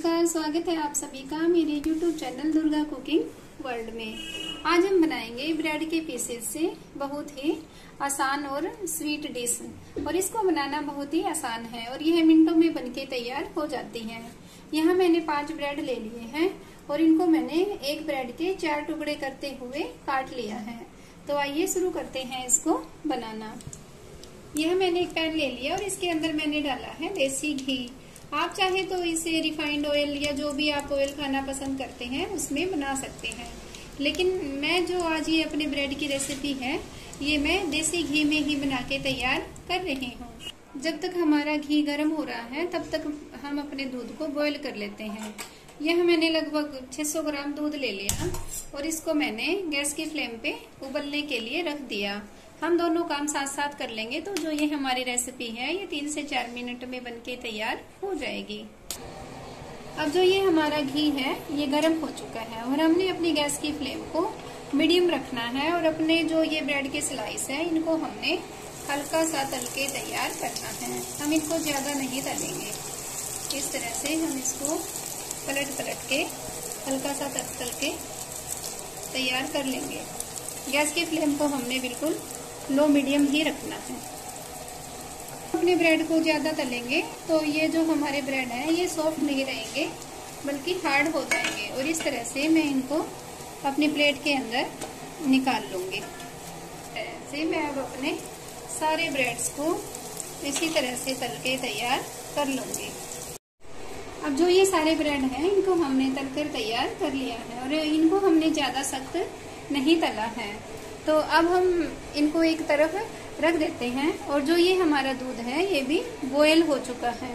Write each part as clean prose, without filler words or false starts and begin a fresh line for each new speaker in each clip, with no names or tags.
नमस्कार, स्वागत है आप सभी का मेरे YouTube channel Durga cooking world में। आज हम बनाएंगे ब्रेड के पीसेस से बहुत ही आसान और स्वीट डिश, और इसको बनाना बहुत ही आसान है और यह मिनटों में बनके तैयार हो जाती है। यहाँ मैंने 5 ब्रेड ले लिए हैं और इनको मैंने एक ब्रेड के 4 टुकड़े करते हुए काट लिया है। तो आइए शुरू करते हैं इसको बनाना। यह मैंने एक पैन ले लिया और इसके अंदर मैंने डाला है देसी घी। आप चाहे तो इसे रिफाइंड ऑयल या जो भी आप ऑयल खाना पसंद करते हैं उसमें बना सकते हैं, लेकिन मैं जो आज ये अपने ब्रेड की रेसिपी है ये मैं देसी घी में ही बना के तैयार कर रही हूँ। जब तक हमारा घी गर्म हो रहा है तब तक हम अपने दूध को बॉईल कर लेते हैं। यह मैंने लगभग 600 ग्राम दूध ले लिया और इसको मैंने गैस की फ्लेम पे उबलने के लिए रख दिया। हम दोनों काम साथ साथ कर लेंगे तो जो ये हमारी रेसिपी है ये 3 से 4 मिनट में बनके तैयार हो जाएगी। अब जो ये हमारा घी है ये गर्म हो चुका है और हमने अपनी गैस की फ्लेम को मीडियम रखना है और अपने जो ये ब्रेड के स्लाइस है इनको हमने हल्का सा तल के तैयार करना है। हम इनको ज्यादा नहीं तलेंगे, इस तरह से हम इसको पलट के हल्का सा तल के तैयार कर लेंगे। गैस की फ्लेम को हमने बिल्कुल लो मीडियम ही रखना है। अपने ब्रेड को ज्यादा तलेंगे तो ये जो हमारे ब्रेड है ये सॉफ्ट नहीं रहेंगे बल्कि हार्ड हो जाएंगे, और इस तरह से मैं इनको अपनी प्लेट के अंदर निकाल लूंगी। ऐसे मैं अब अपने सारे ब्रेड्स को इसी तरह से तल के तैयार कर लूंगी। अब जो ये सारे ब्रेड हैं इनको हमने तलकर तैयार कर लिया है और इनको हमने ज्यादा सख्त नहीं तला है। तो अब हम इनको एक तरफ रख देते हैं और जो ये हमारा दूध है ये भी बॉयल हो चुका है।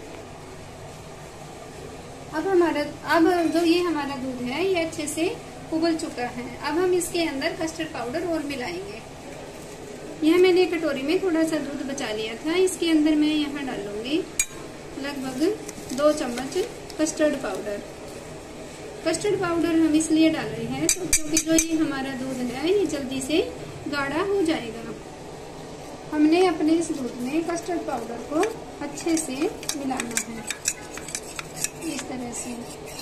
अब जो ये हमारा दूध है ये अच्छे से उबल चुका है। अब हम इसके अंदर कस्टर्ड पाउडर और मिलाएंगे। यह मैंने कटोरी में थोड़ा सा दूध बचा लिया था, इसके अंदर मैं यहाँ डालूंगी लगभग 2 चम्मच कस्टर्ड पाउडर। कस्टर्ड पाउडर हम इसलिए डाल रहे हैं तो क्योंकि जो ये हमारा दूध है ये जल्दी से गाढ़ा हो जाएगा। हमने अपने इस दूध में कस्टर्ड पाउडर को अच्छे से मिलाना है, इस तरह से।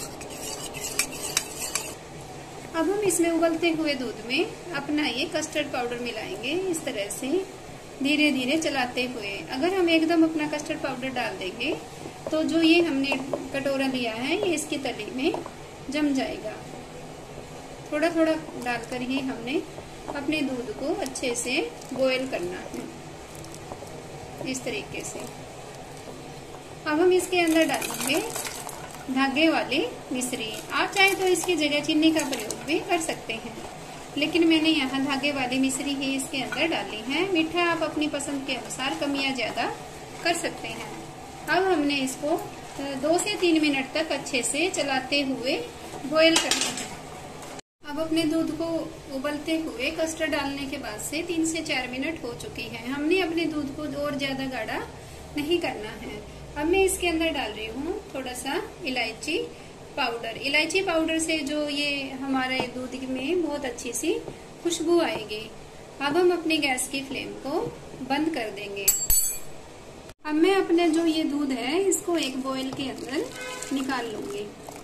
अब हम इसमें उबलते हुए दूध में अपना ये कस्टर्ड पाउडर मिलाएंगे, इस तरह से धीरे धीरे चलाते हुए। अगर हम एकदम अपना कस्टर्ड पाउडर डाल देंगे तो जो ये हमने कटोरा लिया है ये इसकी तली में जम जाएगा। थोड़ा थोड़ा डालकर ही हमने अपने दूध को अच्छे से बॉईल करना है, इस तरीके से। अब हम इसके अंदर डालेंगे धागे वाली मिश्री। आप चाहे तो इसकी जगह चीनी का प्रयोग भी कर सकते हैं, लेकिन मैंने यहाँ धागे वाली मिश्री ही इसके अंदर डाली है। मीठा आप अपनी पसंद के अनुसार कम या ज्यादा कर सकते हैं। अब हमने इसको 2 से 3 मिनट तक अच्छे से चलाते हुए बॉईल करना है। अब अपने दूध को उबलते हुए कस्टर्ड डालने के बाद से 3 से 4 मिनट हो चुकी है। हमने अपने दूध को और ज्यादा गाढ़ा नहीं करना है। अब मैं इसके अंदर डाल रही हूँ थोड़ा सा इलायची पाउडर। इलायची पाउडर से जो ये हमारे दूध में बहुत अच्छी सी खुशबू आएगी। अब हम अपनी गैस की फ्लेम को बंद कर देंगे। अब मैं अपने जो ये दूध है इसको एक बॉयल के अंदर निकाल लूंगी।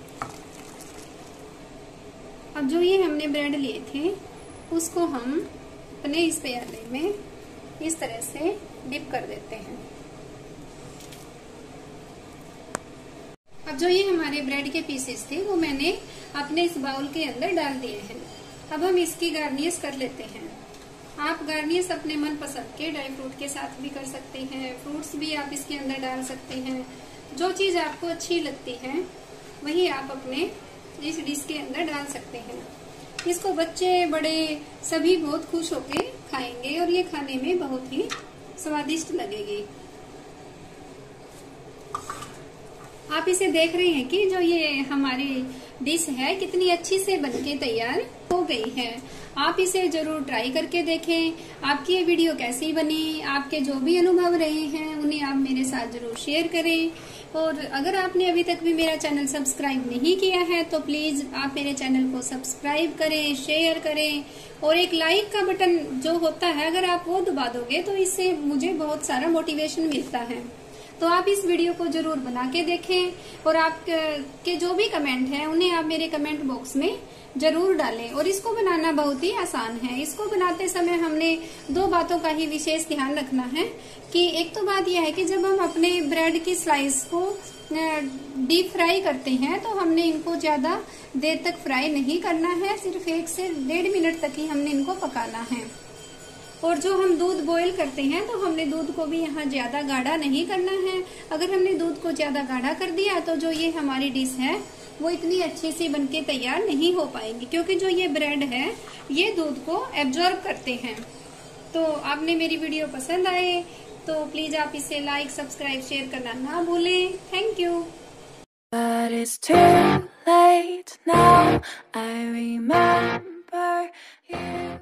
अब जो ये हमने ब्रेड लिए थे उसको हम अपने इस प्याले में इस तरह से डिप कर देते हैं। अब जो ये हमारे ब्रेड के पीसेस थे वो मैंने अपने इस बाउल के अंदर डाल दिए हैं। अब हम इसकी गार्निश कर लेते हैं। आप गार्निश अपने मन पसंद के ड्राई फ्रूट के साथ भी कर सकते हैं, फ्रूट्स भी आप इसके अंदर डाल सकते हैं। जो चीज आपको अच्छी लगती है वही आप अपने इस डिश के अंदर डाल सकते हैं। इसको बच्चे बड़े सभी बहुत खुश होके खाएंगे और ये खाने में बहुत ही स्वादिष्ट लगेगी। आप इसे देख रहे हैं कि जो ये हमारी डिश है कितनी अच्छी से बनके तैयार हो गई है। आप इसे जरूर ट्राई करके देखें। आपकी ये वीडियो कैसी बनी, आपके जो भी अनुभव रहे हैं उन्हें आप मेरे साथ जरूर शेयर करें। और अगर आपने अभी तक भी मेरा चैनल सब्सक्राइब नहीं किया है तो प्लीज आप मेरे चैनल को सब्सक्राइब करें, शेयर करें और एक लाइक का बटन जो होता है अगर आप वो दबा दोगे तो इससे मुझे बहुत सारा मोटिवेशन मिलता है। तो आप इस वीडियो को जरूर बना के देखें और आप के जो भी कमेंट हैं उन्हें आप मेरे कमेंट बॉक्स में जरूर डालें। और इसको बनाना बहुत ही आसान है। इसको बनाते समय हमने दो बातों का ही विशेष ध्यान रखना है कि एक तो बात यह है कि जब हम अपने ब्रेड की स्लाइस को डीप फ्राई करते हैं तो हमने इनको ज्यादा देर तक फ्राई नहीं करना है, सिर्फ 1 से 1.5 मिनट तक ही हमने इनको पकाना है। और जो हम दूध बॉईल करते हैं तो हमने दूध को भी यहाँ ज्यादा गाढ़ा नहीं करना है। अगर हमने दूध को ज्यादा गाढ़ा कर दिया तो जो ये हमारी डिश है वो इतनी अच्छी सी बनके तैयार नहीं हो पाएगी, क्योंकि जो ये ब्रेड है ये दूध को एब्जॉर्ब करते हैं। तो आपने मेरी वीडियो पसंद आए तो प्लीज आप इसे लाइक, सब्सक्राइब, शेयर करना ना भूलें। Thank you.
But it's too late now. I remember you.